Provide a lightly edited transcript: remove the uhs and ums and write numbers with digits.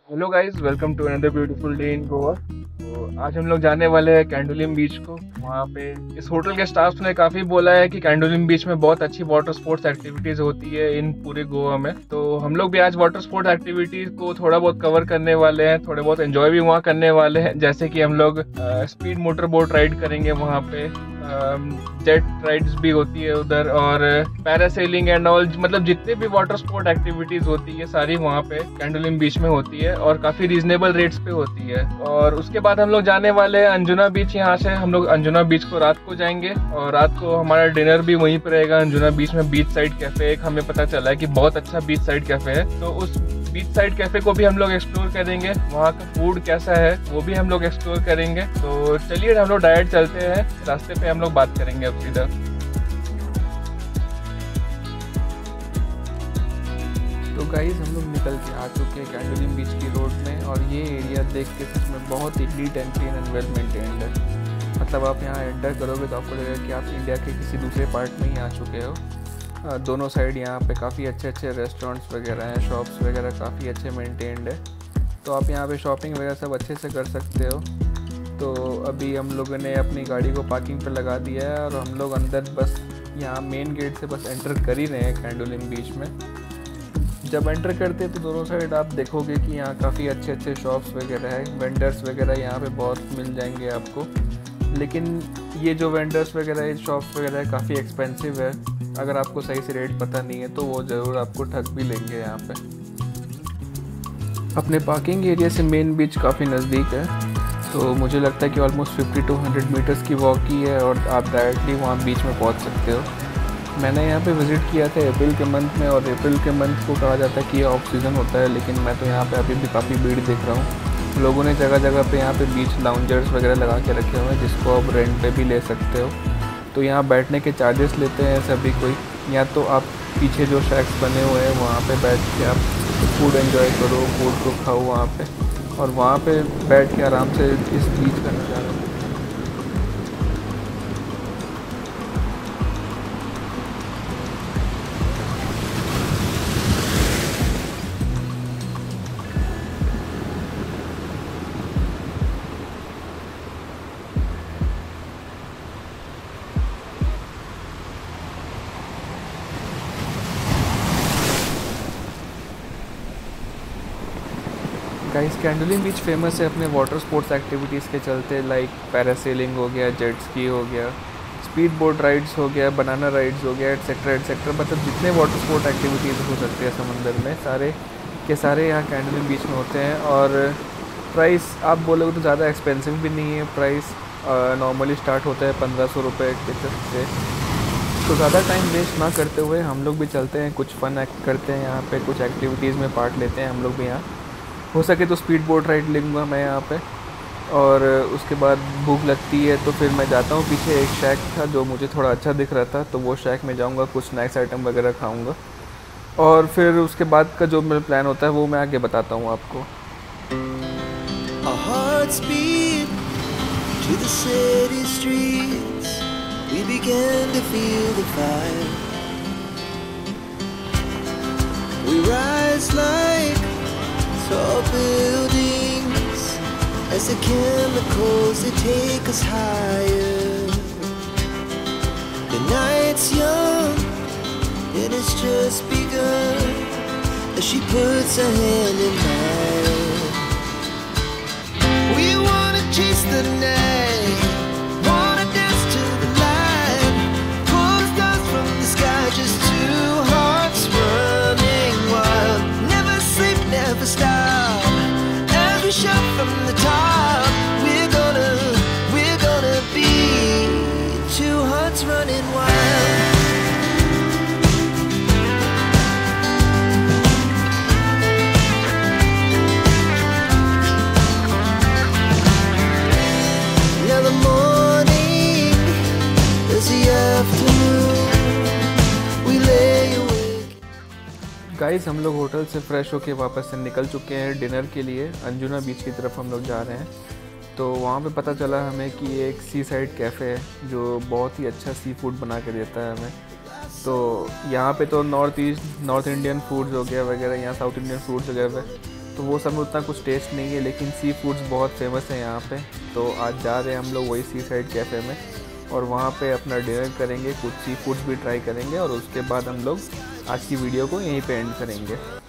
Hello guys, welcome to another beautiful day in Goa. तो आज हम लोग जाने वाले हैं कैंडोलिम बीच को। वहाँ पे इस होटल के स्टाफ ने काफ़ी बोला है कि कैंडोलिम बीच में बहुत अच्छी वाटर स्पोर्ट्स एक्टिविटीज़ होती है इन पूरे गोवा में। तो हम लोग भी आज वाटर स्पोर्ट्स एक्टिविटीज़ को थोड़ा बहुत कवर करने वाले हैं, थोड़े बहुत एंजॉय भी वहाँ करने वाले हैं। जैसे कि हम लोग स्पीड मोटर बोट राइड करेंगे वहाँ पे, जेट राइड्स भी होती है उधर, और पैरासेलिंग एंड ऑल, मतलब जितने भी वाटर स्पोर्ट एक्टिविटीज होती है सारी वहाँ पे कैंडोलिम बीच में होती है और काफी रीजनेबल रेट्स पे होती है। और उसके बाद हम लोग जाने वाले हैं अंजुना बीच। यहाँ से हम लोग अंजुना बीच को रात को जाएंगे और रात को हमारा डिनर भी वहीं पर रहेगा अंजुना बीच में। बीच साइड कैफे एक हमें पता चला है कि बहुत अच्छा बीच साइड कैफे है, तो उस बीच साइड कैफे को भी हम लोग एक्सप्लोर करेंगे। वहाँ का फूड कैसा है वो भी हम लोग एक्सप्लोर करेंगे। तो चलिए हम लोग डायरेक्ट चलते हैं, रास्ते पे हम लोग बात करेंगे अब सीधा। तो गाइस हम लोग निकल के आ चुके हैं कैंडोलिम बीच की रोड में, और ये एरिया देख के सच में बहुत ही neat and clean and well maintained है। मतलब आप यहाँ एंटर करोगे तो आपको लगेगा कि आप इंडिया के किसी दूसरे पार्ट में ही आ चुके हो। दोनों साइड यहाँ पे काफ़ी अच्छे अच्छे रेस्टोरेंट्स वगैरह हैं, शॉप्स वगैरह काफ़ी अच्छे मेंटेन्ड है, तो आप यहाँ पे शॉपिंग वगैरह सब अच्छे से कर सकते हो। तो अभी हम लोगों ने अपनी गाड़ी को पार्किंग पे लगा दिया है और हम लोग अंदर बस यहाँ मेन गेट से बस एंटर कर ही रहे हैं कैंडोलिम बीच में। जब एंटर करते हैं तो दोनों साइड आप देखोगे कि यहाँ काफ़ी अच्छे अच्छे शॉप्स वगैरह है, वेंडर्स वगैरह यहाँ पे बहुत मिल जाएंगे आपको। लेकिन ये जो वेंडर्स वगैरह ये शॉप्स वगैरह है काफ़ी एक्सपेंसिव है। अगर आपको सही से रेट पता नहीं है तो वो ज़रूर आपको ठग भी लेंगे यहाँ पे। अपने पार्किंग एरिया से मेन बीच काफ़ी नज़दीक है, तो मुझे लगता है कि ऑलमोस्ट 50 to 100 मीटर्स की वॉक की है और आप डायरेक्टली वहाँ बीच में पहुँच सकते हो। मैंने यहाँ पे विज़िट किया था अप्रैल के मंथ में, और अप्रैल के मंथ को कहा जाता है कि ये ऑफ सीज़न होता है, लेकिन मैं तो यहाँ पे अभी भी काफ़ी भीड़ देख रहा हूँ। लोगों ने जगह जगह पे यहाँ पे बीच लाउंजर्स वगैरह लगा के रखे हुए हैं जिसको आप रेंट पे भी ले सकते हो। तो यहाँ बैठने के चार्जेस लेते हैं सभी कोई, या तो आप पीछे जो शैक्स बने हुए हैं वहाँ पे बैठ के आप फूड एंजॉय करो, फूड को खाओ वहाँ पे, और वहाँ पे बैठ के आराम से इस बीच का नज़ारा। गाइस कैंडोलिम बीच फेमस है अपने वाटर स्पोर्ट्स एक्टिविटीज़ के चलते, लाइक पैरासेलिंग हो गया, जेट स्की हो गया, स्पीड बोट राइड्स हो गया, बनाना राइड्स हो गया, एट्सेट्रा एट्सेट्रा। मतलब जितने वाटर स्पोर्ट एक्टिविटीज़ हो सकते हैं समंदर में, सारे के सारे यहाँ कैंडोलिम बीच में होते हैं। और प्राइस आप बोलोगे तो ज़्यादा एक्सपेंसिव भी नहीं है। प्राइस नॉर्मली स्टार्ट होता है 1500 रुपये के से। तो ज़्यादा टाइम वेस्ट ना करते हुए हम लोग भी चलते हैं, कुछ फ़न एक्ट करते हैं यहाँ पे, कुछ एक्टिविटीज़ में पार्ट लेते हैं हम लोग भी यहाँ। हो सके तो स्पीड बोट राइड लूँगा मैं यहाँ पे, और उसके बाद भूख लगती है तो फिर मैं जाता हूँ पीछे। एक शैक था जो मुझे थोड़ा अच्छा दिख रहा था, तो वो शैक में जाऊँगा, कुछ स्नैक्स आइटम वगैरह खाऊँगा, और फिर उसके बाद का जो मेरा प्लान होता है वो मैं आगे बताता हूँ आपको। Our hearts beat to the city streets. We began to feel the fire. We rise like tall buildings as the chemicals they take us higher. The night's young and it's just begun as she puts her hand in mine. We wanna chase the night, wanna dance to the light, pull stars from the sky, just two hearts running wild. Never sleep, never stop, as we shout from the top. We're gonna be two hearts running wild. Guys हम लोग hotel से fresh होके वापस से निकल चुके हैं dinner के लिए। अंजुना बीच की तरफ हम लोग जा रहे हैं। तो वहाँ पे पता चला हमें कि एक सी साइड कैफ़े है जो बहुत ही अच्छा सी फूड बना के देता है हमें। तो यहाँ पे तो नॉर्थ इंडियन फूड्स हो गया वगैरह, यहाँ साउथ इंडियन फूड्स वगैरह तो वो सब में उतना कुछ टेस्ट नहीं है, लेकिन सी फूड्स बहुत फेमस है यहाँ पे। तो आज जा रहे हैं हम लोग वही सी साइड कैफ़े में, और वहाँ पे अपना डिनर करेंगे, कुछ सी फूड्स भी ट्राई करेंगे, और उसके बाद हम लोग आज की वीडियो को यहीं पे एंड करेंगे।